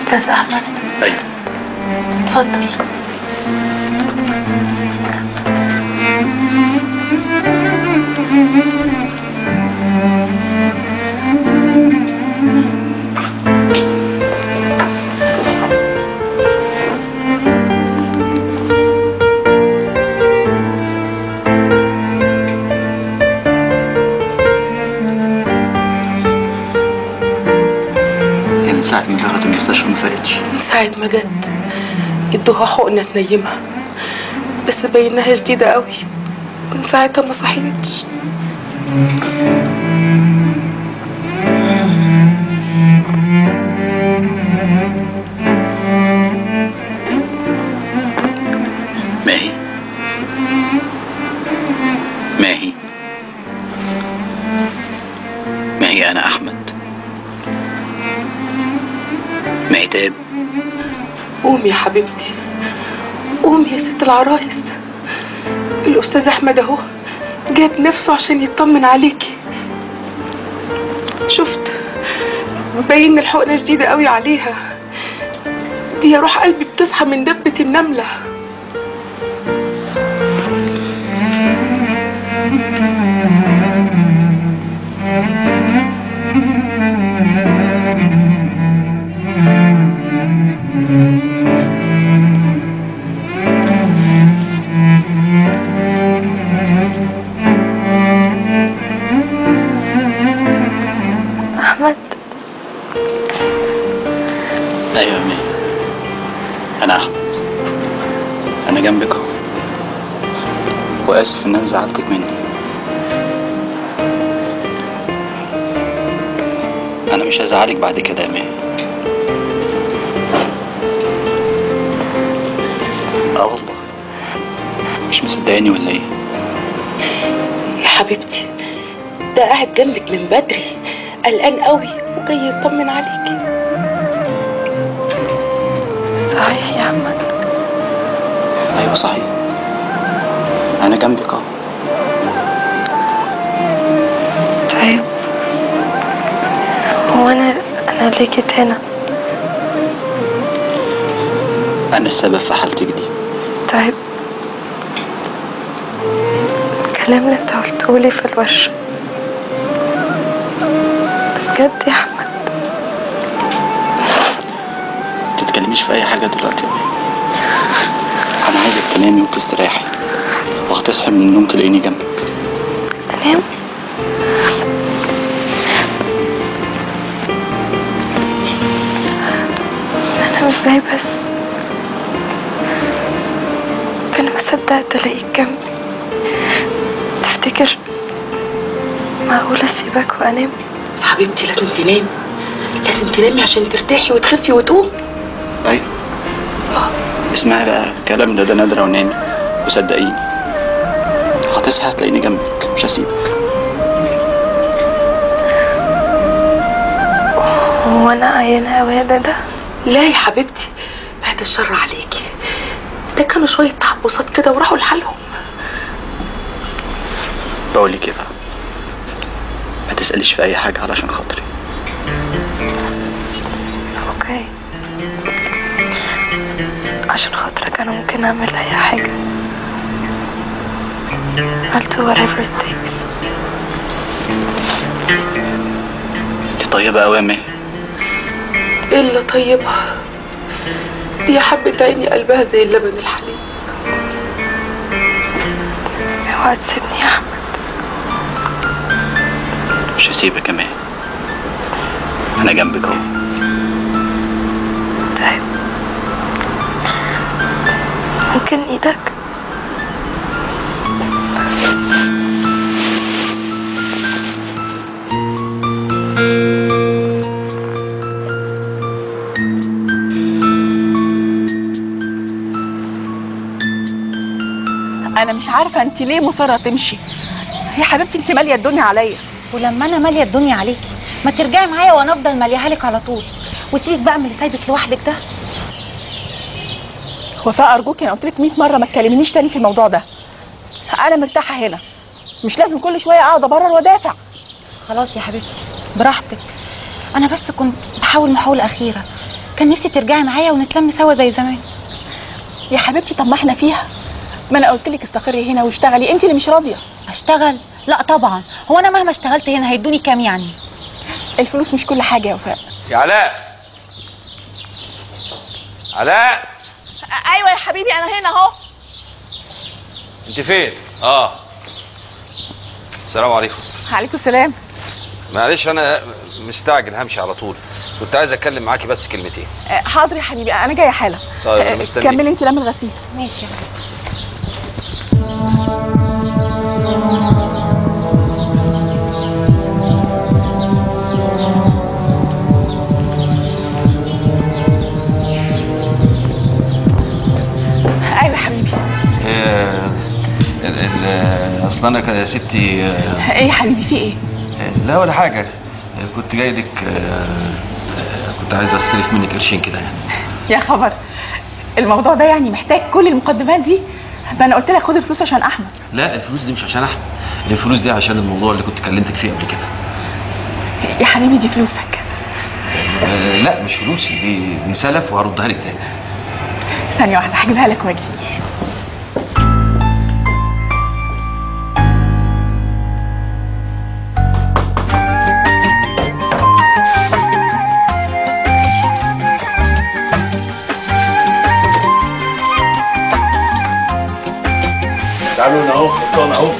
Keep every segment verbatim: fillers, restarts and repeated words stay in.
أستاذ أحمد. أيوه. اتفضل. من ساعة ما دخلت المستشفى ما فاقتش. من ساعة ما جت ادوها حقنة تنيمها، بس بينها شديدة قوي. من ساعتها ما صحيتش. ماهي ماهي ماهي أنا أحمد. ماهي تاب. قومي يا حبيبتي، قومي يا ست العرايس. الأستاذ أحمد أهو جاب نفسه عشان يطمن عليكي. شفت باين الحقنة شديدة قوي عليها. دي يا روح قلبي بتصحى من دبة النملة. أحمد. أيوة يا ماهي، أنا أحمد. أنا جنبك أهو، وآسف إن أنا زعلتك مني. أنا مش هزعلك بعد كده يا ماهي. آه والله. مش مصدقاني ولا إيه؟ يا حبيبتي ده قاعد جنبك من بدري، قلقان قوي وجاي يطمن عليكي. صحيح يا أحمد؟ أيوة صحيح، أنا جنبك أهو. طيب هو أنا أنا ليه جيت هنا؟ أنا السبب في حالتك دي. طيب الكلام اللي أنت قلتهولي في الورشة بجد يا أحمد؟ متتكلميش في أي حاجة دلوقتي يا ماهي. أنا عايزك تنامي وتستريحي، وهتصحي من النوم تلاقيني جنبك. أنام؟ أنا مش زي بس ده أنا ما صدقت ألاقيك جنبي. تفتكر معقول أسيبك وأنام؟ يا حبيبتي لازم تنامي، لازم تنامي عشان ترتاحي وتخفي وتقومي. أيوة. اسمعي بقى الكلام ده، ده نادرة ونامي وصدقيني هتصحي هتلاقيني جنبك، مش هسيبك. هو أنا عيانة أوي يا دادا؟ لا يا حبيبتي بعد الشر عليكي، ده كانوا شوية تحبصات كده وراحوا لحالهم. بقولك ايه بقى، ما تسأليش في أي حاجة علشان خاطري. اوكي عشان خاطرك أنا ممكن أعمل أي حاجة. I'll do whatever it takes. انت طيبة أوي يا ماهي. إلا طيبة دي يا حبة عيني قلبها زي اللبن الحليب. اوعى تسيبني يا أحمد. مش هسيبك يا ماهي، أنا جنبك أهو. طيب ممكن إيدك؟ انا مش عارفه انت ليه مصره تمشي يا حبيبتي. انت ماليه الدنيا عليا. ولما انا ماليه الدنيا عليكي ما ترجعي معايا وانا افضل ماليها لك على طول، وسيبك بقى من اللي سايبك لوحدك ده. وفاء ارجوكي، انا قلت لك مية مره ما تكلمنيش تاني في الموضوع ده. انا مرتاحه هنا، مش لازم كل شويه اقعد ابرر وادافع. خلاص يا حبيبتي براحتك، انا بس كنت بحاول محاوله اخيره، كان نفسي ترجعي معايا ونتلم سوا زي زمان. يا حبيبتي طب ما احنا فيها، ما انا قلت لك استقري هنا واشتغلي، انت اللي مش راضيه. اشتغل؟ لا طبعا، هو انا مهما اشتغلت هنا هيدوني كام يعني؟ الفلوس مش كل حاجه يا وفاء. يا علاء، علاء. ايوه يا حبيبي انا هنا اهو. انت فين؟ اه السلام عليكم. عليكم السلام. معلش انا مستعجل همشي على طول، كنت عايز اتكلم معاكي بس كلمتين. آه حاضر يا حبيبي انا جايه حالا. طيب انا مستنيك. كملي انت لم الغسيل. ماشي يا حبيبتي. ايوه يا حبيبي. اصل انا يا ستي. ايه يا حبيبي في ايه؟ لا ولا حاجه، كنت جاي لك، كنت عايز استلف منك قرشين كده يعني. يا خبر، الموضوع ده يعني محتاج كل المقدمات دي؟ ده انا قلت لك خد الفلوس عشان احمد. لا الفلوس دي مش عشان احمد، الفلوس دي عشان الموضوع اللي كنت كلمتك فيه قبل كده. يا حبيبي دي فلوسك. أه لا مش فلوسي، دي دي سلف وهردها لك تاني. ثانيه واحده هجيبها لك واجي. تعالوا هنا اهو، حطونا اهو.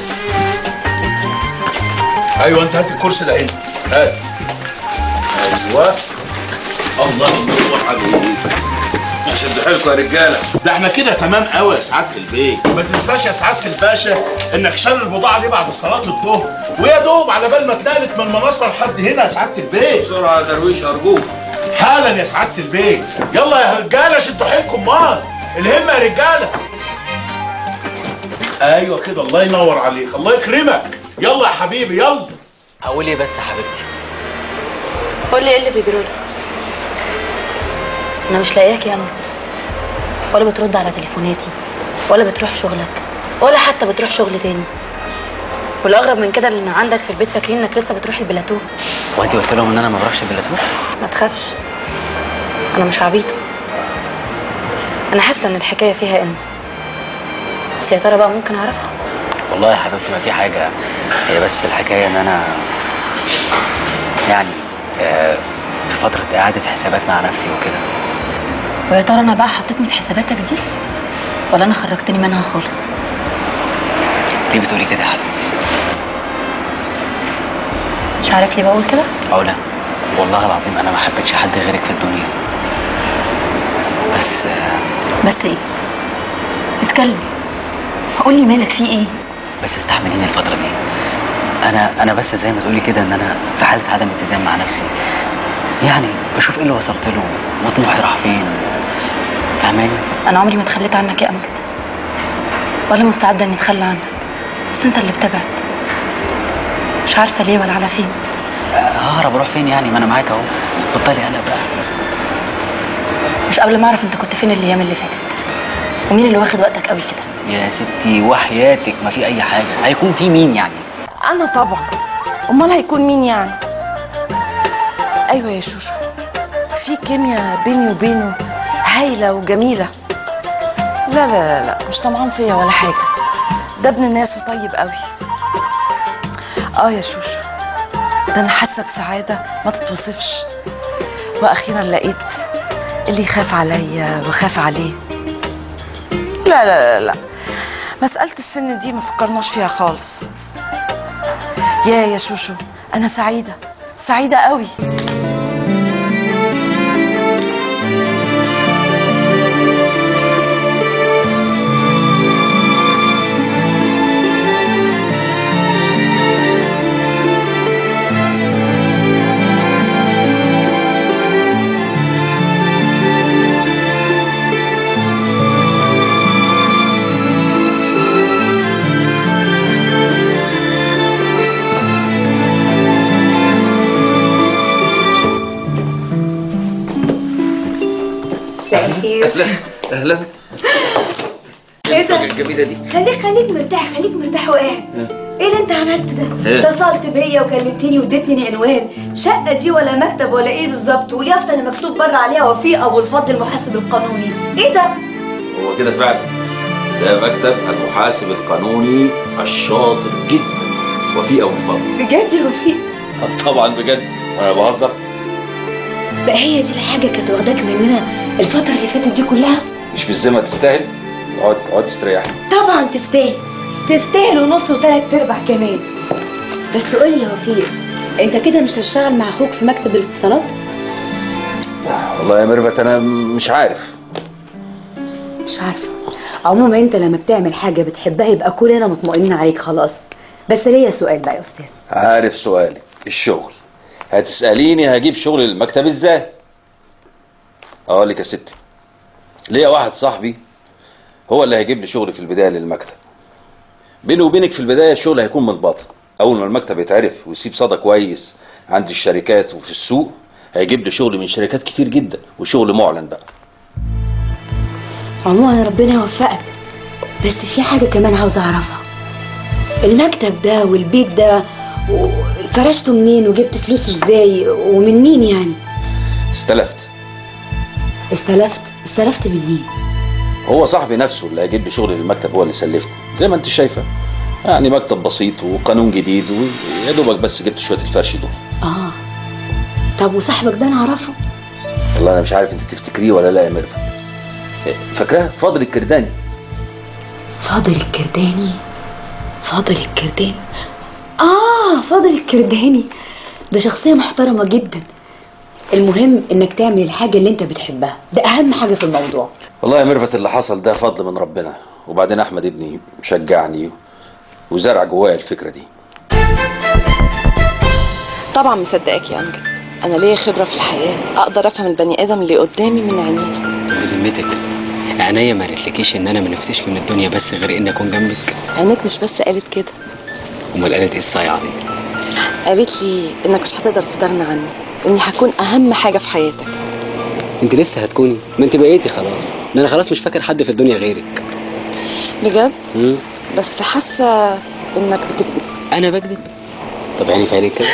ايوه انت هات الكرسي ده هنا، هات. ايوه الله ينور عليك. شدوا حيلكم يا رجاله. ده احنا كده تمام قوي يا سعاده البيت. ما تنساش يا سعاده الباشا انك شال البضاعه دي بعد صلاه الظهر، ويا دوب على بال ما اتنقلت من المناصره لحد هنا يا سعاده البيت. بسرعه يا درويش ارجوك. حالا يا سعاده البيت. يلا يا رجاله شدوا حيلكم، مال الهمه يا رجاله. ايوه كده الله ينور عليك، الله يكرمك. يلا يا حبيبي يلا. هقول ايه بس يا حبيبتي؟ قول لي ايه اللي بيجرالك؟ انا مش لاقياك يا امل، ولا بترد على تليفوناتي، ولا بتروح شغلك، ولا حتى بتروح شغل تاني. والاغرب من كده ان عندك في البيت فاكرين انك لسه بتروح البلاتو. هو انت قلت لهم ان انا ما بروحش البلاتو؟ ما تخافش، انا مش عبيطه. انا حاسه ان الحكايه فيها ان، بس يا ترى بقى ممكن اعرفها؟ والله يا حبيبتي ما في حاجه، هي بس الحكايه ان انا يعني آه في فتره اعاده حسابات مع نفسي وكده. ويا ترى انا بقى حطيتني في حساباتك دي ولا انا خرجتني منها خالص؟ ليه بتقولي كده يا حبيبتي؟ مش عارف ليه بقول كده؟ علا والله العظيم انا ما حبيتش حد غيرك في الدنيا، بس آه بس ايه؟ اتكلم، قول لي مالك في ايه؟ بس استحمليني الفتره دي. انا انا بس زي ما تقولي كده ان انا في حاله عدم اتزان مع نفسي، يعني بشوف ايه اللي وصلت له وطموحي راح فين، فاهماني؟ انا عمري ما اتخليت عنك يا امجد، ولا مستعده اني اتخلى عنك، بس انت اللي بتبعد. مش عارفه ليه ولا على فين. ههرب اروح فين يعني؟ ما انا معاك اهو، بطلي قلق بقى. مش قبل ما اعرف انت كنت فين الايام اللي فاتت، ومين اللي واخد وقتك قوي كده؟ يا ستي وحياتك ما في اي حاجه، هيكون في مين يعني؟ انا طبعا، امال هيكون مين يعني؟ ايوه يا شوشو، في كيمياء بيني وبينه هايله وجميله. لا لا لا لا مش طمعان فيا ولا حاجه، ده ابن ناس وطيب قوي. اه يا شوشو، ده انا حاسه بسعاده ما تتوصفش، واخيرا لقيت اللي يخاف عليا وخاف عليه. لا لا لا لا مساله السن دي ما فكرناش فيها خالص. يا يا شوشو انا سعيده سعيده قوي. اهلا اهلا. ايه ده؟ الجميله دي. خليك خليك مرتاح خليك مرتاح وقاعد. ايه اللي انت عملت ده؟ إيه؟ اتصلت بيا وكلمتني واديتني العنوان، شقه دي ولا مكتب ولا ايه بالظبط؟ واليافطه اللي مكتوب بره عليها وفيق ابو الفضل المحاسب القانوني، ايه ده؟ هو كده فعلا، ده مكتب المحاسب القانوني الشاطر جدا وفيق ابو الفضل. بجد يا وفيق؟ طبعا بجد، انا بهزر. بقى هي دي الحاجه كانت واخداك مننا الفتره اللي فاتت دي كلها؟ مش بالذمه تستاهل؟ اقعدي اقعدي استريحي. طبعا تستاهل، تستاهل ونص وثلاث ارباع كمان. بس قول لي يا وفيق، انت كده مش هتشتغل مع اخوك في مكتب الاتصالات؟ والله يا ميرفت انا مش عارف. مش عارفه. عموما انت لما بتعمل حاجه بتحبها يبقى كلنا مطمئنين عليك خلاص. بس ليا سؤال بقى يا استاذ. عارف سؤالك، الشغل. هتساليني هجيب شغل المكتب ازاي؟ اقول لك يا ستي، ليا واحد صاحبي هو اللي هيجيب لي شغل في البدايه للمكتب. بيني وبينك في البدايه الشغل هيكون متباطن. اول ما المكتب يتعرف ويسيب صدى كويس عند الشركات وفي السوق هيجيب لي شغل من شركات كتير جدا وشغل معلن بقى. عموما ربنا يوفقك. بس في حاجه كمان عاوزه اعرفها، المكتب ده والبيت ده فرشته منين وجبت فلوسه ازاي ومن مين يعني؟ استلفت. استلفت؟ استلفت من مين؟ هو صاحبي نفسه اللي هيجيب لي شغل للمكتب، هو اللي سلفني زي ما انت شايفه. يعني مكتب بسيط وقانون جديد ويا دوبك بس جبت شويه الفرش دول. اه طب وصاحبك ده انا اعرفه؟ والله انا مش عارف انت تفتكريه ولا لا يا ميرفت. فاكراه؟ فاضل الكرداني. فاضل الكرداني؟ فاضل الكرداني اه فاضل الكرداني ده شخصيه محترمه جدا. المهم انك تعمل الحاجه اللي انت بتحبها، ده اهم حاجه في الموضوع. والله يا ميرفت اللي حصل ده فضل من ربنا، وبعدين احمد ابني شجعني وزرع جوايا الفكره دي. طبعا مصدقاك يا امجد، انا ليا خبره في الحياه، اقدر افهم البني ادم اللي قدامي من عينيه. بذمتك عينيا ما قالتلكيش ان انا ما نفسيش من الدنيا بس غير اني اكون جنبك؟ عينيك مش بس قالت كده، امال قالت ايه الصايعه دي؟ قالت لي انك مش هتقدر تستغنى عني، اني هكون اهم حاجه في حياتك. انت لسه هتكوني؟ ما انت بقيتي خلاص، ده انا خلاص مش فاكر حد في الدنيا غيرك. بجد؟ امم بس حاسه انك بتكذب. انا بكذب؟ طب عيني في عينيك كده.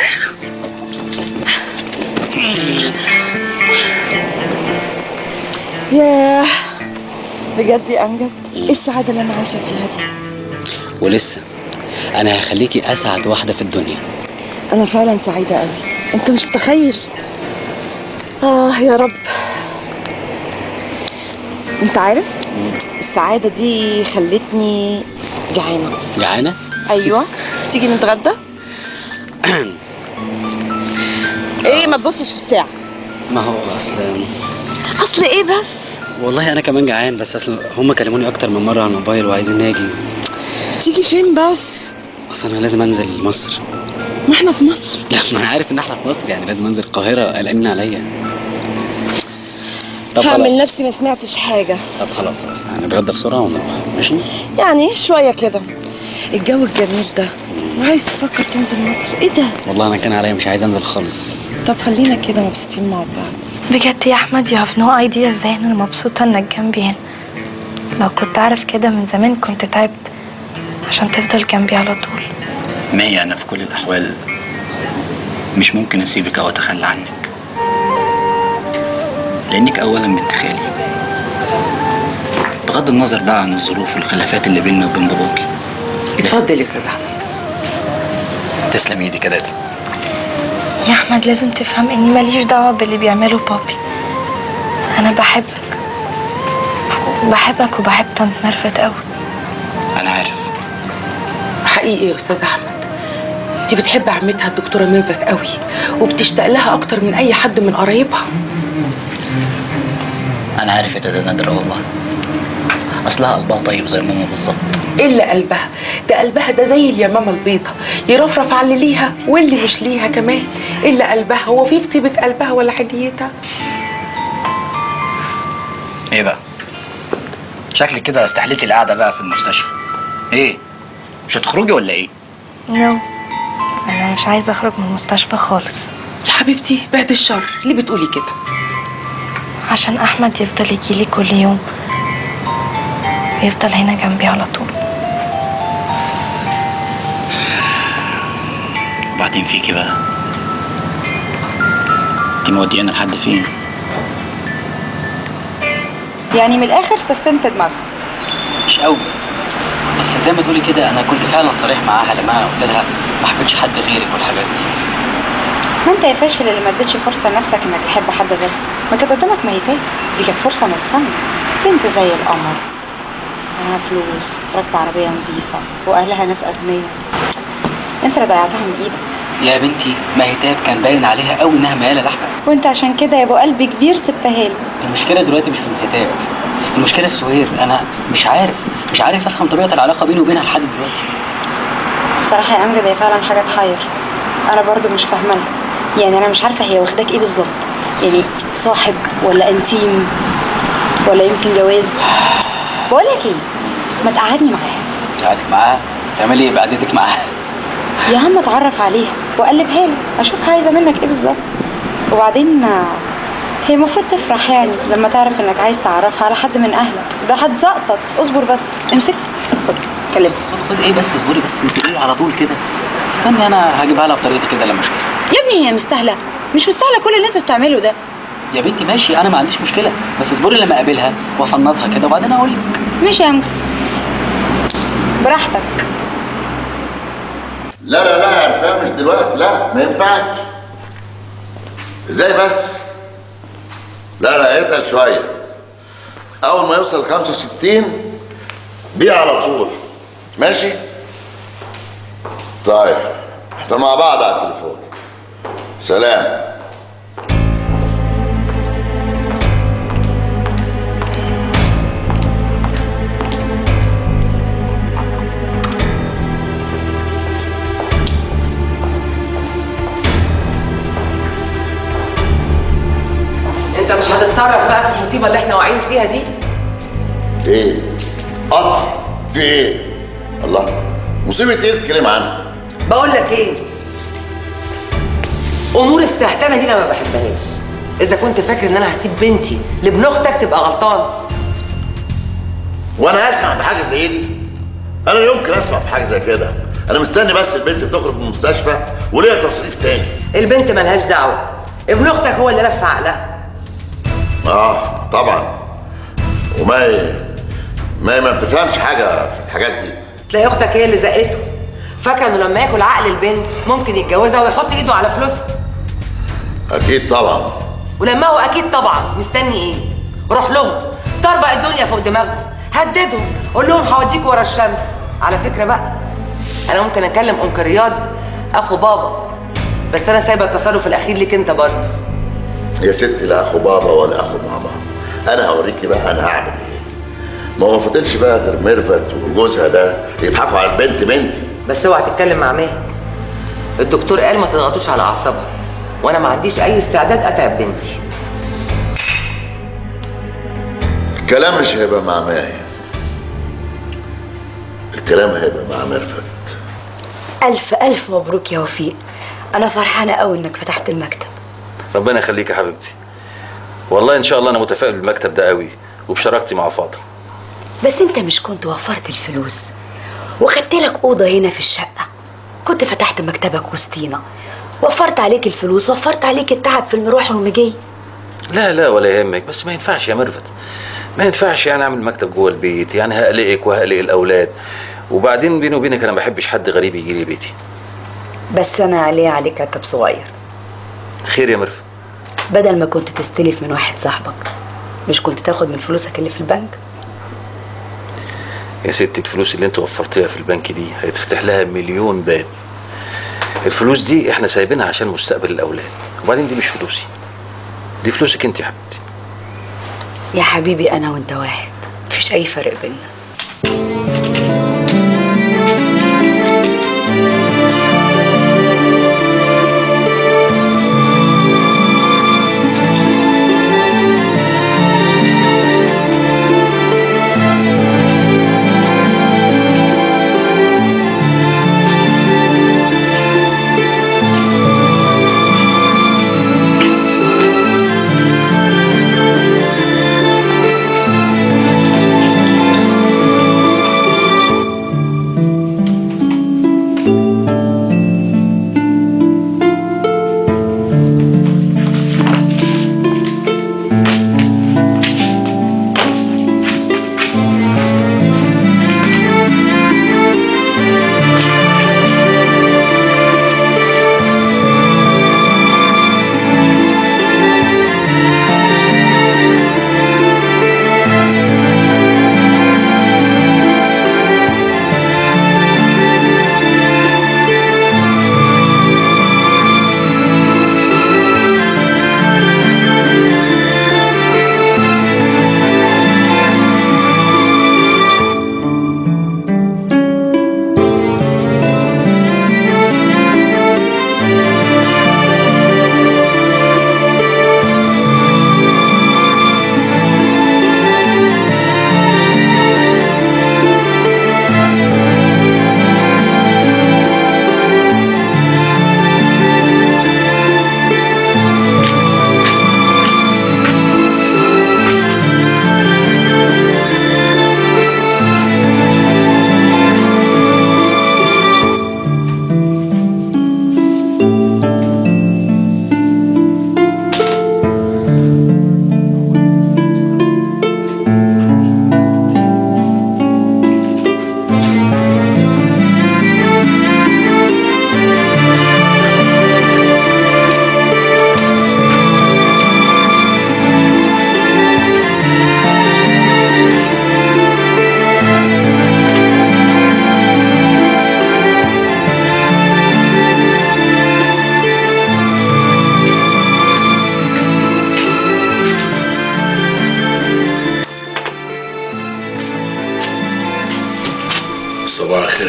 ياه بجد يا امجد، ايه السعاده اللي انا عايشه فيها دي؟ ولسه انا هخليكي اسعد واحده في الدنيا. انا فعلا سعيده قوي، انت مش متخيل. اه يا رب. انت عارف السعاده دي خلتني جعانه. جعانه؟ ايوه تيجي نتغدى؟ ايه ما تبصش في الساعه. ما هو اصل اصل ايه بس؟ والله انا كمان جعان، بس اصل هم كلموني اكتر من مره على الموبايل وعايزين ناجي. تيجي فين بس؟ اصل انا لازم انزل مصر. ما احنا في مصر. لا ما انا عارف ان احنا في مصر، يعني لازم انزل القاهره، قلقانين عليا. طب هعمل خلاص. نفسي ما سمعتش حاجه. طب خلاص خلاص هنتغدى بسرعه ونروح، ماشي؟ يعني شويه كده، الجو الجميل ده وعايز تفكر تنزل مصر، ايه ده؟ والله انا كان عليا مش عايز انزل خالص. طب خلينا كده مبسوطين مع بعض. بجد يا احمد you have no idea ازاي انا مبسوطه انك جنبي هنا. لو كنت عارف كده من زمان كنت تعبت عشان تفضل جنبي على طول. مية انا في كل الاحوال مش ممكن اسيبك او اتخلى عنك، لانك اولا بنت خالي، بغض النظر بقى عن الظروف والخلافات اللي بيننا وبين باباكي. اتفضل يا استاذ احمد. تسلم ايدك يا دادي. يا احمد لازم تفهم اني ماليش دعوه باللي بيعمله بابي. انا بحبك بحبك وبحب طنط ميرفت قوي. انا عارف. حقيقي يا استاذ احمد، دي بتحب عمتها الدكتوره ميرفت قوي وبتشتاق لها اكتر من اي حد من قرايبها. انا عارف يا دادا نادرة والله، اصلها قلبها طيب زي ماما بالظبط. الا قلبها ده، قلبها ده زي اليمامه البيضه، يرفرف على اللي ليها واللي مش ليها كمان. الا قلبها، هو في في طيبه قلبها ولا حنيتها؟ ايه بقى؟ شكلك كده استحليتي القعده بقى في المستشفى. ايه؟ مش هتخرجي ولا ايه؟ نو no. انا مش عايزه اخرج من المستشفى خالص. يا حبيبتي بعد الشر، ليه بتقولي كده؟ عشان احمد يفضل يجيلي كل يوم ويفضل هنا جنبي على طول. وبعدين فيكي بقى؟ انت موديانا لحد فين؟ يعني من الاخر سستمت دماغها. مش قوي، اصل زي ما تقولي كده انا كنت فعلا صريح معاها لما انا قلت لها ما حبيتش حد غيرك والحاجات دي. ما انت يا فاشل اللي ما اديتش فرصه لنفسك انك تحب حد غيرها. ما كانت قدامك مهيتات، دي كانت فرصه مستنيه. بنت زي القمر، معاها فلوس، راكبه عربيه نظيفه، واهلها ناس اغنياء. انت اللي ضيعتها من ايدك. يا بنتي مهتاب كان باين عليها قوي انها مياله لاحمد، وانت عشان كده يا ابو قلب كبير سبتها له. المشكله دلوقتي مش في مهتاب، المشكله في سهير. انا مش عارف مش عارف افهم طبيعه العلاقه بيني وبينها لحد دلوقتي. بصراحه يا امجد هي فعلا حاجه تحير. انا برضو مش فاهمه لها، يعني انا مش عارفه هي واخداك ايه بالظبط، يعني صاحب ولا انتيم ولا يمكن جواز. بقول لك ايه، ما تقعدني معاها. قعدك معاها؟ تعملي ايه بقعدتك معاها؟ يا عم اتعرف عليها واقلبها لك، اشوف عايزه منك ايه بالظبط. وبعدين هي المفروض تفرح يعني لما تعرف انك عايز تعرفها على حد من اهلك. ده هتزقطط. اصبر بس، امسك خد كلمها. خد خد ايه بس، اصبري بس. انت ايه على طول كده؟ استني انا هجيبها لها بطريقتي كده لما اشوفها. يا ابني هي مستاهله؟ مش مستاهله كل اللي انت بتعمله ده. يا بنتي ماشي، انا ما عنديش مشكله، بس اصبري لما اقابلها وافنطها كده وبعدين اقول لك. ماشي يا امجد، براحتك. لا لا لا يا عرفان، مش دلوقتي، لا ما ينفعش. ازاي بس؟ لا لا اتقل شويه. اول ما يوصل خمسة وستين بيع على طول، ماشي؟ طيب احنا مع بعض على التليفون. سلام. انت مش هتتصرف بقى في المصيبه اللي احنا واقعين فيها دي؟ ايه؟ قطر؟ في ايه؟ الله، مصيبه ايه بتتكلم عنها؟ بقول لك ايه؟ امور السهتانه دي انا ما بحبهاش. اذا كنت فاكر ان انا هسيب بنتي لابن اختك تبقى غلطان. وانا اسمع بحاجه زي دي؟ انا يمكن اسمع بحاجه زي كده؟ انا مستني بس البنت تخرج من المستشفى وليها تصريف تاني. البنت ملهاش دعوه، ابن اختك هو اللي لف عقلها. اه طبعا. وما ما ما بتفهمش حاجه في الحاجات دي. تلاقي اختك هي اللي زقته، فاكره انه لما ياكل عقل البنت ممكن يتجوزها ويحط ايده على فلوسها. اكيد طبعا. ولما هو اكيد طبعا مستني ايه؟ روح لهم، طربق الدنيا فوق دماغهم، هددهم، قول لهم هوديكوا ورا الشمس. على فكره بقى، انا ممكن اكلم انكل رياض اخو بابا، بس انا سايبه التصرف الاخير ليك انت برضه. يا ستي لا اخو بابا ولا اخو ماما، انا هوريكي بقى انا هعمل ايه. ما هو ما فضلش بقى غير ميرفت وجوزها ده يضحكوا على البنت بنتي. بس اوعى تتكلم مع ماهر، الدكتور قال ما تضغطوش على اعصابها، وانا ما عنديش اي استعداد اتعب بنتي. الكلام مش هيبقى مع ماهر، الكلام هيبقى مع ميرفت. الف الف مبروك يا وفيق، انا فرحانه قوي انك فتحت المكتب. ربنا يخليك يا حبيبتي، والله ان شاء الله انا متفائل بالمكتب ده قوي وبشراكتي مع فاضل. بس انت مش كنت وفرت الفلوس وخدت لك اوضه هنا في الشقه؟ كنت فتحت مكتبك وسطينا، وفرت عليك الفلوس، وفرت عليك التعب في المروح والمجي. لا لا ولا يهمك، بس ما ينفعش يا ميرفت، ما ينفعش يعني اعمل مكتب جوه البيت، يعني هقلقك وهقلق الاولاد، وبعدين بيني وبينك انا ما بحبش حد غريب يجي لي بيتي. بس انا عليه عليك كتب صغير. خير يا ميرفت؟ بدل ما كنت تستلف من واحد صاحبك، مش كنت تاخد من فلوسك اللي في البنك؟ يا ستي الفلوس اللي انت وفرتيها في البنك دي هيتفتح لها مليون باب. الفلوس دي احنا سايبينها عشان مستقبل الاولاد، وبعدين دي مش فلوسي، دي فلوسك انت يا حبيبتي. يا حبيبي انا وانت واحد، مفيش اي فرق بيننا.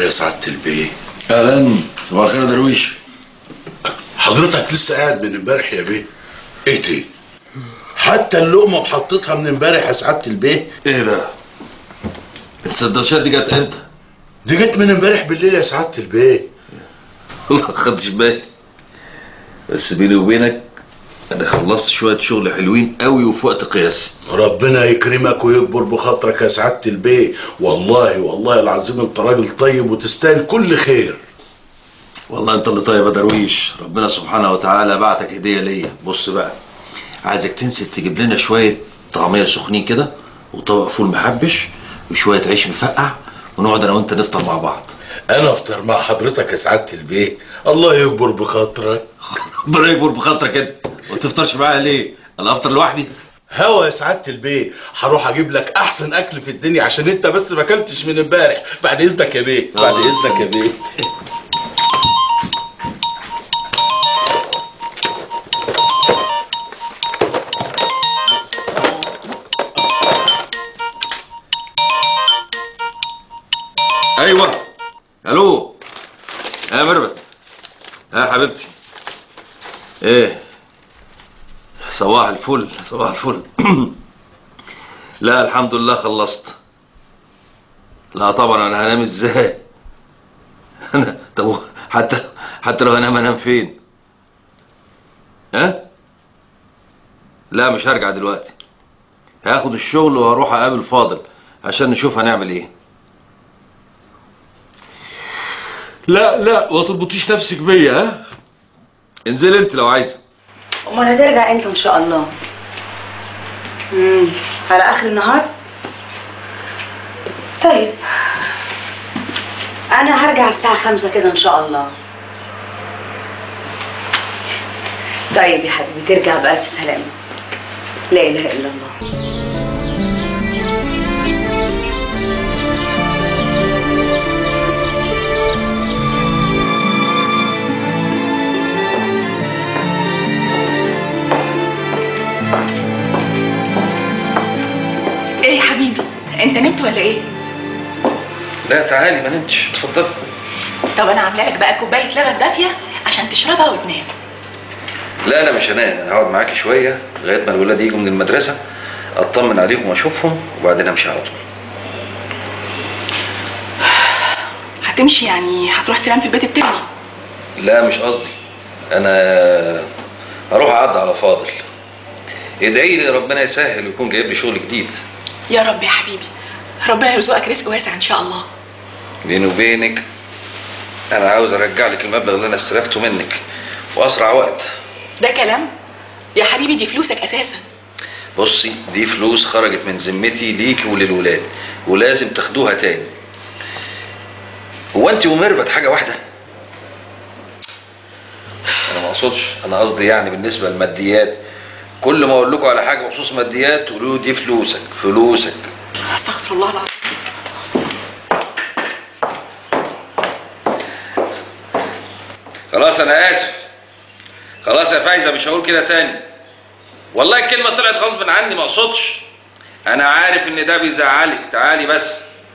يا سعاده البيه. اهلا، صباح الخير يا درويش. حضرتك لسه قاعد من امبارح يا بيه؟ ايه دي؟ حتى اللقمه محطتها من امبارح يا سعاده البيه. ايه ده؟ السندوتشات دي جت امتى؟ دي جت من امبارح بالليل يا سعاده البيه. والله ما خدتش بالي، بس بيني وبينك انا خلصت شويه شغل حلوين قوي وفي وقت قياسي. ربنا يكرمك ويكبر بخاطرك يا سعاده البيه، والله والله العظيم انت راجل طيب وتستاهل كل خير. والله انت اللي طيب يا درويش، ربنا سبحانه وتعالى بعتك هديه ليا. بص بقى، عايزك تنزل تجيب لنا شويه طعميه سخنين كده وطبق فول محبش وشويه عيش مفقع ونقعد انا وانت نفطر مع بعض. انا افطر مع حضرتك يا سعاده البيه؟ الله يكبر بخاطرك. ربنا يكبر بخاطرك انت، ما تفطرش معايا ليه؟ انا افطر لوحدي؟ هوا يا سعاده البيه، هروح اجيب لك احسن اكل في الدنيا عشان انت بس ما اكلتش من امبارح. بعد اذنك يا بيه، بعد اذنك يا بيه. ايوه، الو يا مربت. ها يا حبيبتي، ايه؟ صباح الفل، صباح الفل. لا الحمد لله خلصت. لا طبعا، انا هنام ازاي؟ انا طب حتى حتى لو هنام انام فين؟ ها؟ لا مش هرجع دلوقتي، هاخد الشغل وهروح اقابل فاضل عشان نشوف هنعمل ايه. لا لا ما تربطيش نفسك بيا، ها؟ انزلي انت لو عايزه. امال هترجع امتى ان شاء الله؟ امم على اخر النهار؟ طيب انا هرجع الساعه خمسة كده ان شاء الله. طيب يا حبيبي، ترجع بألف سلامه. لا اله الا الله. ايه يا حبيبي، انت نمت ولا ايه؟ لا تعالي، ما نمتش، اتفضلي. طب انا عامله لك بقى كوبايه لبن دافيه عشان تشربها وتنام. لا لا مش هنام، انا هقعد معاكي شويه لغايه ما الولاد يجوا من المدرسه، اطمن عليهم واشوفهم وبعدين امشي على طول. هتمشي يعني هتروح تنام في البيت التاني؟ لا مش قصدي، انا هروح اعدي على فاضل. ادعي لي ربنا يسهل ويكون جايب لي شغل جديد. يا رب يا حبيبي، ربنا يرزقك رزق واسع ان شاء الله. بيني وبينك انا عاوز ارجع لك المبلغ اللي انا استلفته منك في اسرع وقت. ده كلام يا حبيبي، دي فلوسك اساسا. بصي، دي فلوس خرجت من ذمتي ليكي وللولاد ولازم تاخدوها تاني. هو انت وميرفت حاجه واحده؟ انا ما اقصدش، انا قصدي يعني بالنسبه للماديات، كل ما اقول لكم على حاجه بخصوص ماديات تقولوا دي فلوسك فلوسك. استغفر الله العظيم. خلاص انا اسف، خلاص يا فايزه مش هقول كده تاني. والله الكلمه طلعت غصب عني، ما اقصدش. انا عارف ان ده بيزعلك، تعالي بس.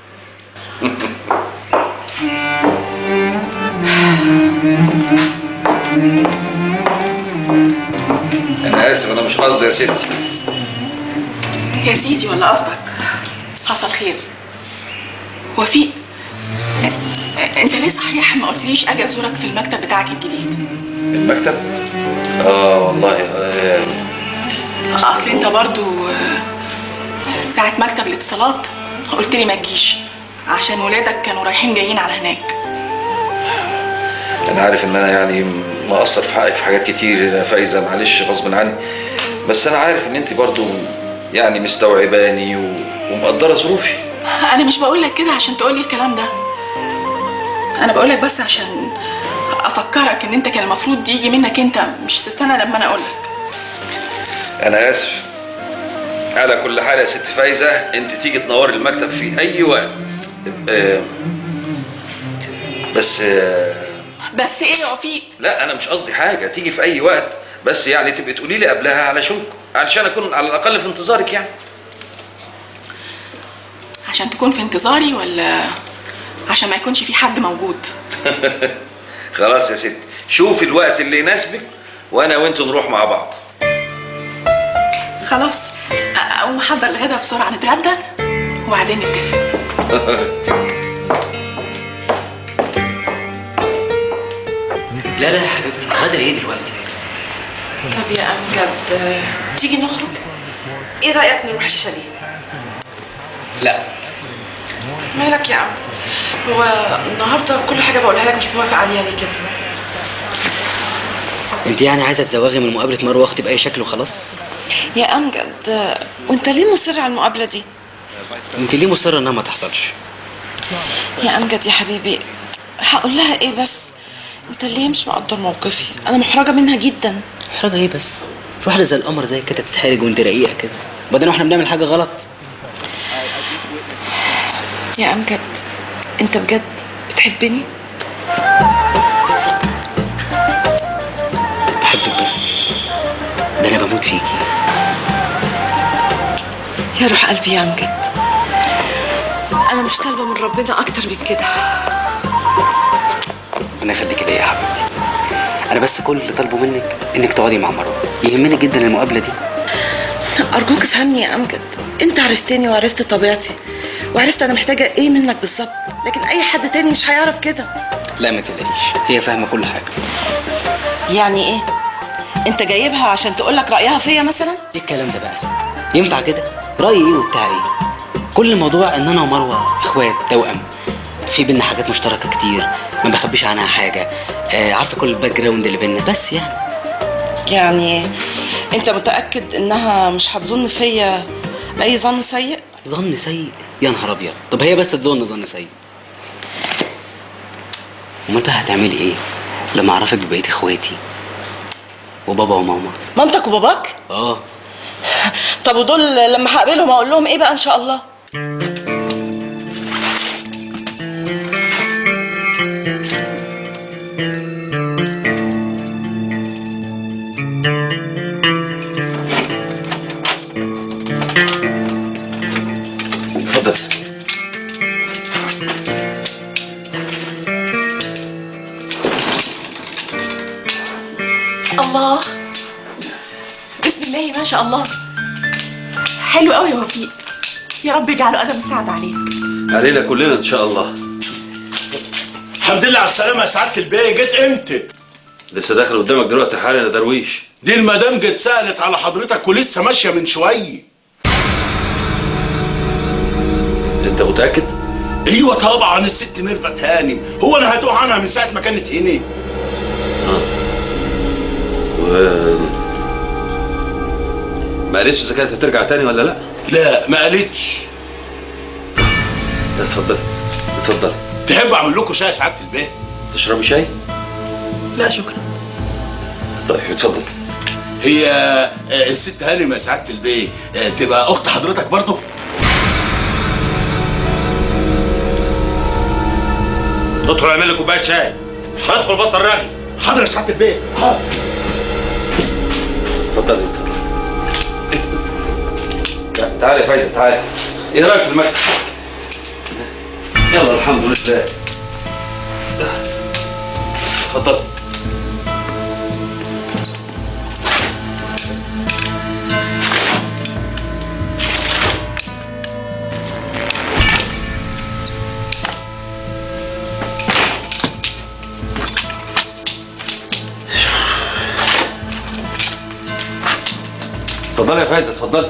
انا اسف، انا مش قصدي يا ستي. يا سيدي ولا قصدك؟ حصل خير. وفيق، انت ليه صحيح ما قلتليش اجي ازورك في المكتب بتاعك الجديد؟ المكتب؟ اه والله آه. اصل انت برضو ساعة مكتب الاتصالات قلت لي ما تجيش عشان ولادك كانوا رايحين جايين على هناك. انا عارف ان انا يعني مقصر في حقك في حاجات كتير يا فايزه، معلش غصب عني، بس انا عارف ان انت برضو يعني مستوعباني ومقدره ظروفي. انا مش بقول لك كده عشان تقول لي الكلام ده، انا بقول لك بس عشان افكرك ان انت كان المفروض يجي منك انت، مش تستنى لما انا اقول لك. انا اسف. على كل حال يا ست فايزه، انت تيجي تنوري المكتب في اي وقت. أه بس أه بس ايه يا وفيق؟ لا انا مش قصدي حاجه، تيجي في اي وقت، بس يعني تبقي تقولي لي قبلها على شوك علشان اكون على الاقل في انتظارك يعني. عشان تكون في انتظاري ولا عشان ما يكونش في حد موجود. خلاص يا ستي، شوف الوقت اللي يناسبك وانا وانت نروح مع بعض. خلاص اقوم احضر الغدا بسرعه نتغدى وبعدين نتفق. لا لا يا حبيبتي، غدا ايه دلوقتي؟ طب يا امجد تيجي نخرج؟ ايه رايك نروح الشاليه؟ لا. مالك يا امجد؟ هو النهارده كل حاجه بقولها لك مش موافق عليها ليه كده؟ انت يعني عايزه تزوغي من مقابله مروه اختي باي شكل وخلاص؟ يا امجد وانت ليه مصر على المقابله دي؟ انت ليه مصره انها ما تحصلش؟ يا امجد يا حبيبي هقول لها ايه بس؟ انت ليه مش مقدر موقفي؟ انا محرجه منها جدا. محرجه ايه بس؟ في واحده زي القمر زي كده تتحرج وانت رقيقه كده، وبعدين احنا بنعمل حاجه غلط؟ يا امجد انت بجد بتحبني؟ بحبك بس ده انا بموت فيكي. يا روح قلبي يا امجد، انا مش طالبه من ربنا اكتر من كده. ربنا يخليكي ليا يا حبيبتي. انا بس كل اللي طالبه منك انك تقعدي مع مروه، يهمني جدا المقابله دي. ارجوك افهمني يا امجد، انت عرفتني وعرفت طبيعتي وعرفت انا محتاجه ايه منك بالظبط، لكن اي حد تاني مش هيعرف كده. لا ما تقلقيش، هي فاهمه كل حاجه. يعني ايه؟ انت جايبها عشان تقولك رايها فيا مثلا؟ ايه الكلام ده بقى؟ ينفع كده؟ رايي ايه وبتاع ايه؟ كل الموضوع ان انا ومروه اخوات توأم، في بينا حاجات مشتركه كتير، ما بخبيش عنها حاجه، آه عارفه كل الباك جراوند اللي بينا، بس يعني يعني انت متاكد انها مش هتظن فيا اي ظن سيء؟ ظن سيء؟ يا نهار ابيض، طب هي بس تظن ظن سيء. امال بقى هتعملي ايه لما اعرفك ببقيه اخواتي وبابا وماما؟ مامتك وباباك؟ اه. طب ودول لما هقابلهم اقول لهم ايه بقى ان شاء الله؟ اتفضل. الله، بسم الله ما شاء الله، حلو قوي يا وفيق. يا رب يجعله قدم السعد عليك. علينا كلنا ان شاء الله. الحمد لله على السلامه يا سعاده البيه. جيت امتى؟ لسه داخل قدامك دلوقتي حالا يا درويش. دي المدام جت سالت على حضرتك ولسه ماشيه من شويه. انت متاكد؟ ايوه طبعا، الست ميرفت هانم، هو انا هتوه عنها من ساعه ما كانت هنا. اه و ما قالتش اذا كانت هترجع تاني ولا لا؟ لا ما قالتش. اتفضل اتفضل. تحب اعمل لكم شاي يا سعاده البيه؟ تشربي شاي؟ لا شكرا. طيب اتفضل. هي الست هانم يا سعاده البيه تبقى اخت حضرتك برضه؟ ادخل اعمل لي كوبايه شاي. هدخل بطل رغي. حاضر يا سعاده البيه. حاضر. اتفضل اتفضل. تعالى يا فايزه تعالى. ايه رايك في المكتب؟ يلا الحمد لله. اتفضل. اتفضلي يا فايزه اتفضلي.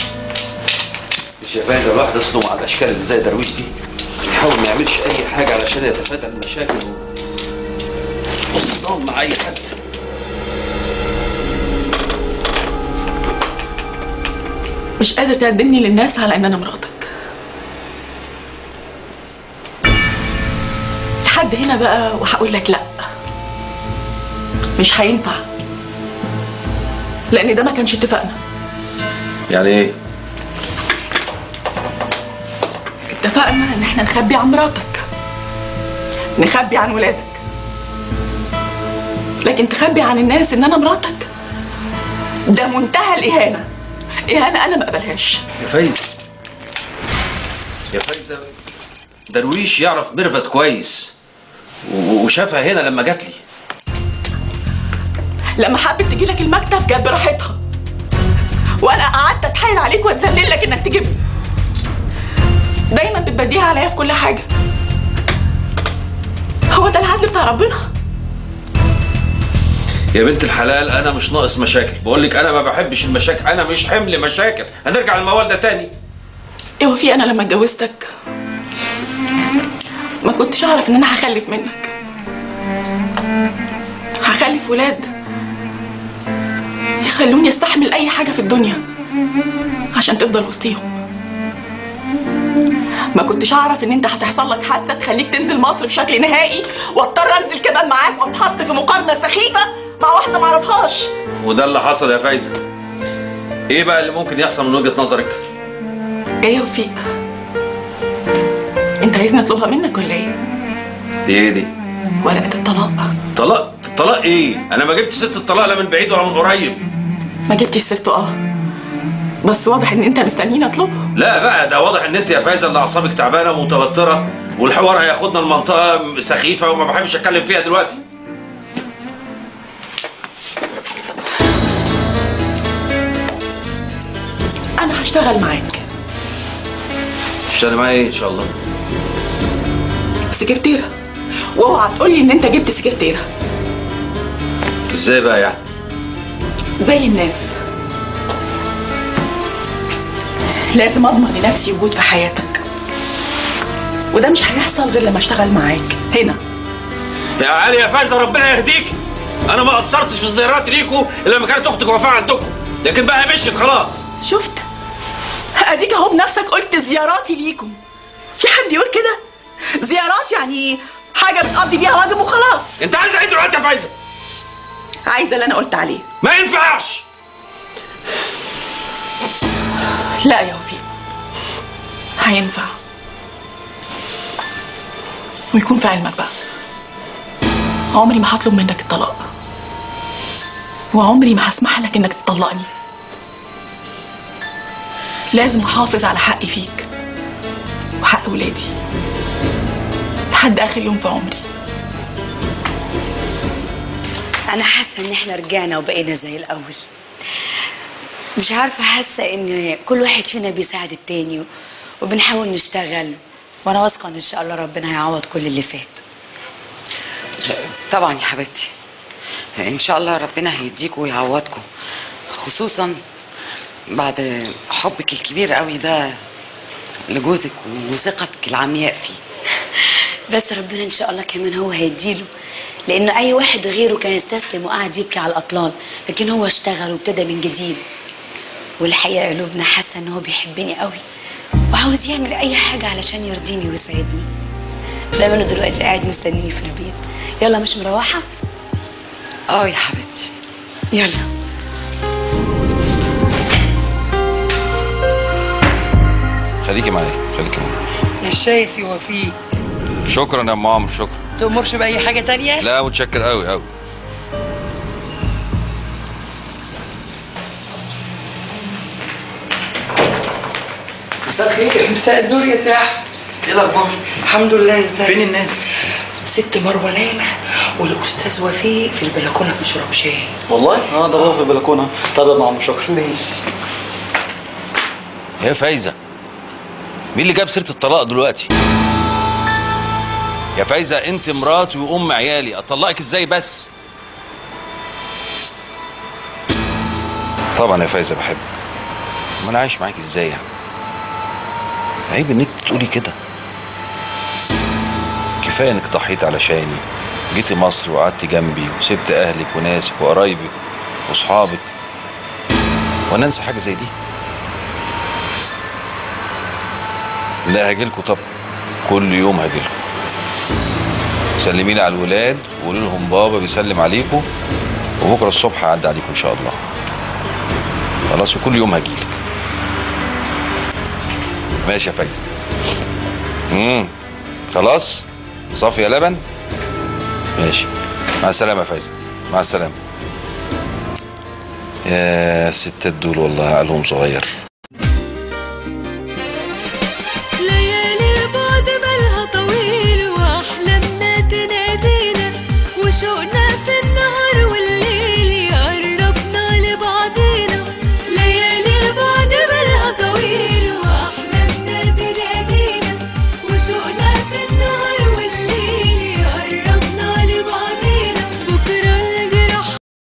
مش يا فايزه الواحد اصله مع الاشكال اللي زي درويش دي بيحاول ما يعملش اي حاجه علشان يتفادى المشاكل والصدام مع اي حد. مش قادر تقدمني للناس على ان انا مراتك. لحد هنا بقى وهقول لك لا، مش هينفع، لان ده ما كانش اتفقنا. يعني ايه؟ اتفقنا ان احنا نخبي عن مراتك، نخبي عن ولادك، لكن تخبي عن الناس ان انا مراتك ده منتهى الاهانه. اهانه انا ما اقبلهاش. يا فايزه يا فايزه درويش يعرف ميرفت كويس وشافها هنا لما جات لي. لما حبت تجي لك المكتب جت براحتها، وانا قعدت اتحايل عليك واتذلل لك انك تجيبني. دايما بتبديها عليا في كل حاجه. هو ده العدل بتاع ربنا؟ يا بنت الحلال انا مش ناقص مشاكل، بقول لك انا ما بحبش المشاكل، انا مش حمل مشاكل. هنرجع للموال ده تاني. ايه وفي انا لما اتجوزتك ما كنتش اعرف ان انا هخلف منك، هخلف ولاد يخلوني استحمل اي حاجه في الدنيا عشان تفضل وسطيهم. ما كنتش اعرف ان انت هتحصل لك حادثه تخليك تنزل مصر بشكل نهائي، واضطر انزل كمان معاك واتحط في مقارنه سخيفه مع واحده ما اعرفهاش. وده اللي حصل يا فايزه. ايه بقى اللي ممكن يحصل من وجهه نظرك؟ ايه يا وفيق؟ انت عايزني اطلبها منك ولا ايه؟ دي ايه دي؟ ورقه الطلاق. طلاق؟ طلاق ايه؟ انا ما جبتش سيره الطلاق لا من بعيد ولا من قريب. ما جبتش سيرته اه، بس واضح ان انت مستنيني اطلبه. لا بقى ده واضح ان انت يا فايزه اللي اعصابك تعبانه ومتوتره، والحوار هياخدنا لمنطقه سخيفه وما بحبش اتكلم فيها دلوقتي. انا هشتغل معاك. تشتغلي معايا ايه ان شاء الله؟ سكرتيره. واوعى تقولي ان انت جبت سكرتيره. ازاي بقى يعني؟ زي الناس. لازم اضمن لنفسي وجود في حياتك، وده مش هيحصل غير لما اشتغل معاك هنا. يا علي يا فايزه ربنا يهديك، انا ما قصرتش في الزيارات ليكوا الا لما كانت اختك وفاء عندكم، لكن بقى مشيت خلاص. شفت؟ اديك اهو بنفسك قلت زياراتي ليكم. في حد يقول كده؟ زيارات يعني حاجه بتقضي بيها واجب وخلاص. انت عايزه ايه دلوقتي يا فايزه؟ عايزه اللي انا قلت عليه. ما ينفعش. لا يا وفيق، هينفع، ويكون في علمك بقى عمري ما هطلب منك الطلاق، وعمري ما هسمح لك انك تطلقني. لازم احافظ على حقي فيك وحق ولادي لحد اخر يوم في عمري. انا حاسه ان احنا رجعنا وبقينا زي الاول. مش عارفه، حاسه ان كل واحد فينا بيساعد التاني وبنحاول نشتغل، وانا واثقه ان شاء الله ربنا هيعوض كل اللي فات. طبعا يا حبيبتي، ان شاء الله ربنا هيديكوا ويعوضكوا، خصوصا بعد حبك الكبير قوي ده لجوزك وثقتك العمياء فيه. بس ربنا ان شاء الله كمان هو هيديله، لان اي واحد غيره كان استسلم وقعد يبكي على الاطلال، لكن هو اشتغل وابتدى من جديد. والحقيقه قلوبنا حاسه ان هو بيحبني قوي وعاوز يعمل اي حاجه علشان يرضيني ويسعدني. زمانه دلوقتي قاعد مستنيني في البيت. يلا مش مروحه؟ اه يا حبيبتي يلا. خليكي معايا خليكي معايا. الشاي سي وفيق. شكرا يا ام عمرو شكرا. تأمرش بأي حاجة تانية؟ لا متشكر قوي قوي. مساء الخير. مساء النور يا ساحر. ايه الاخبار؟ الحمد لله. ازيك؟ فين الناس؟ ست مروه نايمه والاستاذ وفيق في البلكونه بيشرب شاي. والله؟ اه ده هو في البلكونه. طب يا عم شكرا. ماشي. يا فايزه مين اللي جاب سيره الطلاق دلوقتي؟ يا فايزه انت مراتي وام عيالي، اطلقك ازاي بس؟ طبعا يا فايزه بحبك، ما انا عايش معاك ازاي يعني؟ عيب انك تقولي كده. كفايه انك ضحيت علشاني، جيتي مصر وقعدتي جنبي وسبت اهلك وناسك وقرايبك واصحابك، وانا انسى حاجه زي دي؟ لا هاجيلكوا طب، كل يوم هاجيلكوا. سلمي لي على الولاد وقولي لهم بابا بيسلم عليكم، وبكره الصبح هعدي عليكم ان شاء الله. خلاص؟ وكل يوم هجيلك. ماشي يا فايزه. امم خلاص صافي يا لبن. ماشي مع السلامه يا فايزه. مع السلامه. يا الستات دول والله عقلهم صغير.